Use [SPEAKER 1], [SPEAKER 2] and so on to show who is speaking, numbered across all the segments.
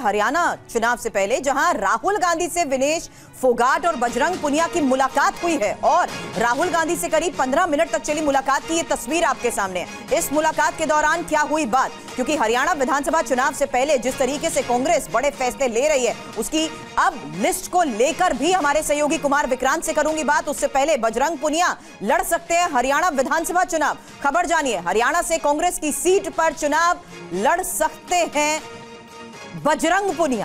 [SPEAKER 1] हरियाणा चुनाव से पहले जहां राहुल गांधी से विनेश फोगाट और बजरंग पुनिया की मुलाकात हुई है और राहुल गांधी से करीब 15 मिनट तक चली मुलाकात की ये तस्वीर आपके सामने है। इस मुलाकात के दौरान क्या हुई बात, क्योंकि हरियाणा विधानसभा चुनाव से पहले जिस तरीके से कांग्रेस बड़े फैसले ले रही है उसकी अब लिस्ट को लेकर भी हमारे सहयोगी कुमार विक्रांत से करूंगी बात। उससे पहले बजरंग पुनिया लड़ सकते हैं हरियाणा विधानसभा चुनाव, खबर जानिए। हरियाणा से कांग्रेस की सीट पर चुनाव लड़ सकते हैं बजरंग पुनिया।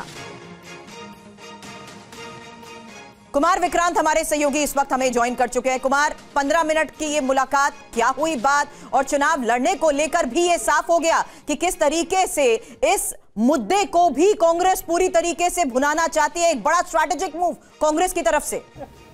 [SPEAKER 1] कुमार विक्रांत हमारे सहयोगी इस वक्त हमें ज्वाइन कर चुके हैं। कुमार, 15 मिनट की ये मुलाकात, क्या हुई बात, और चुनाव लड़ने को लेकर भी ये साफ हो गया कि किस तरीके से इस मुद्दे को भी कांग्रेस पूरी तरीके से भुनाना चाहती है। एक बड़ा स्ट्रैटेजिक मूव कांग्रेस की तरफ से।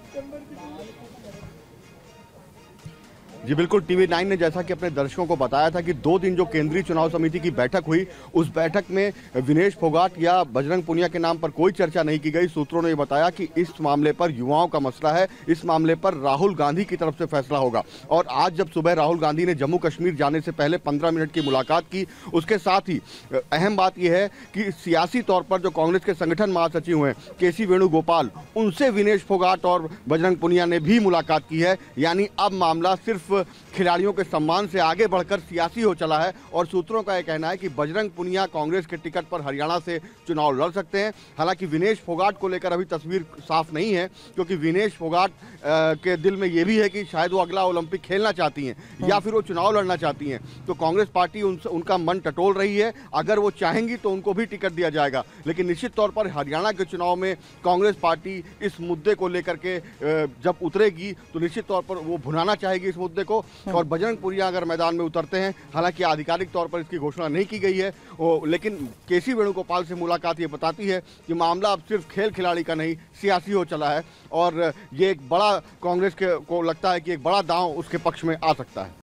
[SPEAKER 2] जी बिल्कुल, टीवी 9 ने जैसा कि अपने दर्शकों को बताया था कि 2 दिन जो केंद्रीय चुनाव समिति की बैठक हुई, उस बैठक में विनेश फोगाट या बजरंग पुनिया के नाम पर कोई चर्चा नहीं की गई। सूत्रों ने ये बताया कि इस मामले पर युवाओं का मसला है, इस मामले पर राहुल गांधी की तरफ से फैसला होगा। और आज जब सुबह राहुल गांधी ने जम्मू कश्मीर जाने से पहले 15 मिनट की मुलाकात की, उसके साथ ही अहम बात यह है कि सियासी तौर पर जो कांग्रेस के संगठन महासचिव हैं केसी वेणुगोपाल, उनसे विनेश फोगाट और बजरंग पुनिया ने भी मुलाकात की है। यानी अब मामला सिर्फ खिलाड़ियों के सम्मान से आगे बढ़कर सियासी हो चला है। और सूत्रों का यह कहना है कि बजरंग पुनिया कांग्रेस के टिकट पर हरियाणा से चुनाव लड़ सकते हैं। हालांकि विनेश फोगाट को लेकर अभी तस्वीर साफ नहीं है, क्योंकि विनेश फोगाट के दिल में यह भी है कि शायद वो अगला ओलंपिक खेलना चाहती हैं या फिर वो चुनाव लड़ना चाहती हैं। तो कांग्रेस पार्टी उनका मन टटोल रही है। अगर वो चाहेंगी तो उनको भी टिकट दिया जाएगा, लेकिन निश्चित तौर पर हरियाणा के चुनाव में कांग्रेस पार्टी इस मुद्दे को लेकर के जब उतरेगी तो निश्चित तौर पर वो भुनाना चाहेगी इस मुद्दे को। और बजरंग पुनिया अगर मैदान में उतरते हैं, हालांकि आधिकारिक तौर पर इसकी घोषणा नहीं की गई है, लेकिन केसी वेणुगोपाल से मुलाकात ये बताती है कि मामला अब सिर्फ खेल खिलाड़ी का नहीं, सियासी हो चला है। और ये एक बड़ा कांग्रेस को लगता है कि एक बड़ा दांव उसके पक्ष में आ सकता है।